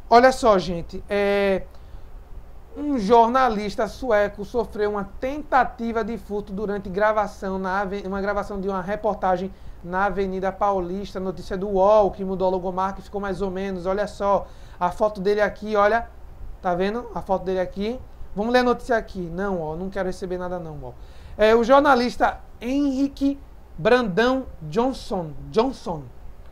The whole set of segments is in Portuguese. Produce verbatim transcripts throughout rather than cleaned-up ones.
Olha só, gente, é... um jornalista sueco sofreu uma tentativa de furto durante gravação na ave... uma gravação de uma reportagem na Avenida Paulista, notícia do U O L, que mudou a logomarca e ficou mais ou menos, olha só, a foto dele aqui, olha, tá vendo a foto dele aqui? Vamos ler a notícia aqui, não, ó, não quero receber nada não, ó. É, o jornalista Henrik Brandão Johnson, Johnson,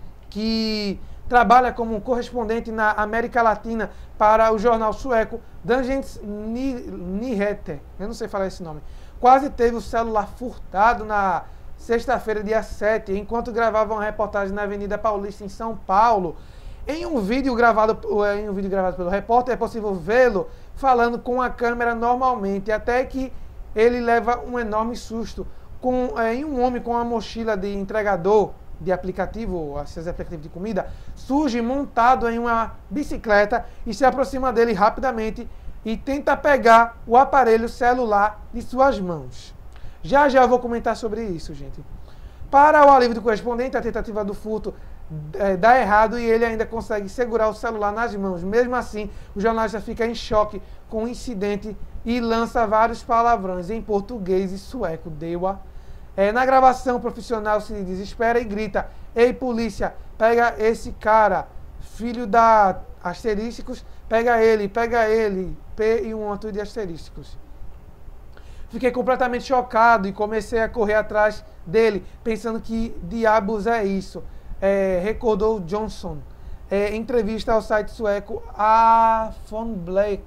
que trabalha como correspondente na América Latina para o jornal sueco Dagens Nyheter, eu não sei falar esse nome, quase teve o celular furtado na sexta-feira, dia sete, enquanto gravava uma reportagem na Avenida Paulista, em São Paulo. Em um vídeo gravado, em um vídeo gravado pelo repórter, é possível vê-lo falando com a câmera normalmente, até que ele leva um enorme susto com, é, em um homem com uma mochila de entregador de aplicativo, esses aplicativos de comida, surge montado em uma bicicleta e se aproxima dele rapidamente e tenta pegar o aparelho celular de suas mãos. Já já eu vou comentar sobre isso, gente. Para o alívio do correspondente, a tentativa do furto é, dá errado e ele ainda consegue segurar o celular nas mãos. Mesmo assim, o jornalista fica em choque com o incidente e lança vários palavrões em português e sueco. Deu-a. É, na gravação, o profissional se desespera e grita: "Ei, polícia, pega esse cara, filho da asterísticos, pega ele, pega ele", P e um monte de asterísticos. Fiquei completamente chocado e comecei a correr atrás dele, pensando que diabos é isso, é, recordou Johnson, é, em entrevista ao site sueco Aftonbladet.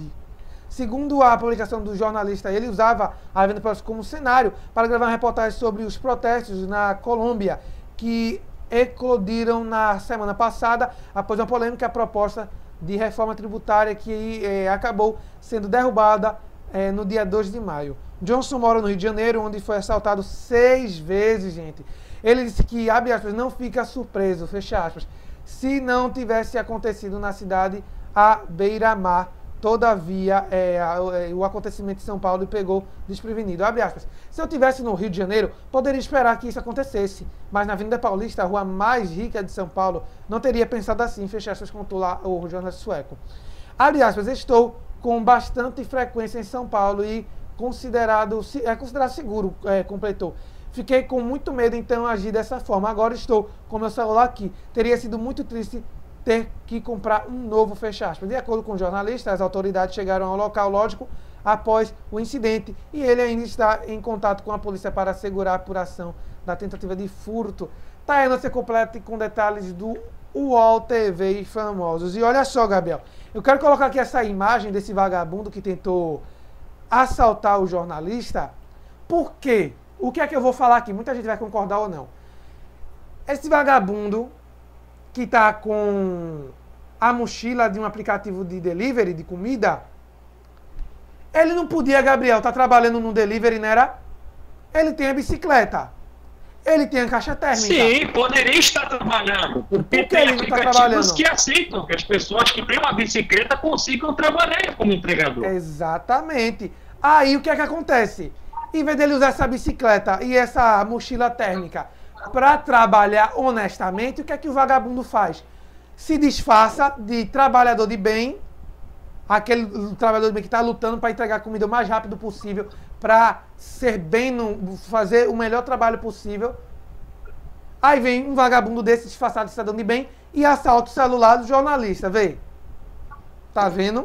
Segundo a publicação do jornalista, ele usava a Avenida Paulista como cenário para gravar uma reportagem sobre os protestos na Colômbia, que eclodiram na semana passada após uma polêmica proposta de reforma tributária que é, acabou sendo derrubada É, no dia dois de maio. Johnson mora no Rio de Janeiro, onde foi assaltado seis vezes, gente. Ele disse que, abre aspas, não fica surpreso, fecha aspas, se não tivesse acontecido na cidade à beira-mar. Todavia, é, é, o acontecimento de São Paulo pegou desprevenido. Abre aspas. Se eu estivesse no Rio de Janeiro, poderia esperar que isso acontecesse. Mas na Avenida Paulista, a rua mais rica de São Paulo, não teria pensado assim, fecha aspas, contou lá o jornalista sueco. Abre aspas, estou com bastante frequência em São Paulo e considerado, é considerado seguro, é, completou. Fiquei com muito medo, então agi dessa forma. Agora estou com meu celular aqui. Teria sido muito triste ter que comprar um novo, fecha aspas. De acordo com o jornalista, as autoridades chegaram ao local, lógico, após o incidente e ele ainda está em contato com a polícia para assegurar a apuração da tentativa de furto. Tá aí a notícia completa com detalhes do U O L T V e famosos. E olha só, Gabriel, eu quero colocar aqui essa imagem desse vagabundo que tentou assaltar o jornalista. Por quê? O que é que eu vou falar aqui? Muita gente vai concordar ou não. Esse vagabundo que tá com a mochila de um aplicativo de delivery, de comida, ele não podia, Gabriel, tá trabalhando no delivery, não era? Ele tem a bicicleta. Ele tem a caixa térmica. Sim, poderia estar trabalhando. Porque Por que tem ele não está aplicativos trabalhando? que aceitam que as pessoas que têm uma bicicleta consigam trabalhar como entregador. Exatamente. Aí o que é que acontece? Em vez dele usar essa bicicleta e essa mochila térmica para trabalhar honestamente, o que é que o vagabundo faz? Se disfarça de trabalhador de bem, aquele trabalhador de bem que está lutando para entregar a comida o mais rápido possível, para ser bem, no, fazer o melhor trabalho possível. Aí vem um vagabundo desse disfarçado de cidadão de bem e assalta o celular do jornalista, vê? Tá vendo?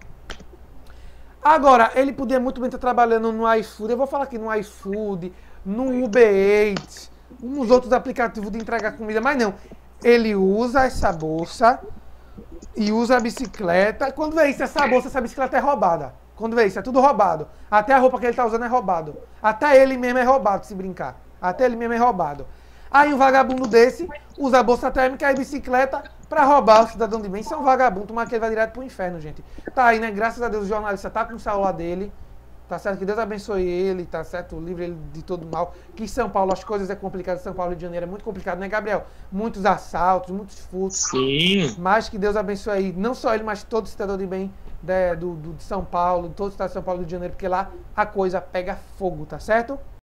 Agora, ele podia muito bem estar trabalhando no iFood, eu vou falar aqui no iFood, no Uber Eats, uns outros aplicativos de entregar comida, mas não. Ele usa essa bolsa e usa a bicicleta. Quando vê isso, essa bolsa, essa bicicleta é roubada. Quando vê isso, é tudo roubado. Até a roupa que ele tá usando é roubado. Até ele mesmo é roubado, se brincar. Até ele mesmo é roubado. Aí um vagabundo desse usa a bolsa térmica e a bicicleta pra roubar o cidadão de bem. Isso é um vagabundo, mas que ele vai direto pro inferno, gente. Tá aí, né? Graças a Deus o jornalista tá com o celular dele. Tá certo? Que Deus abençoe ele, tá certo? Livre ele de todo mal. Que em São Paulo as coisas é complicado. São Paulo e Rio de Janeiro é muito complicado, né, Gabriel? Muitos assaltos, muitos furtos. Sim. Mas que Deus abençoe aí, não só ele, mas todo cidadão de bem de, do, do, de São Paulo, todo o estado de São Paulo e Rio de Janeiro, porque lá a coisa pega fogo, tá certo?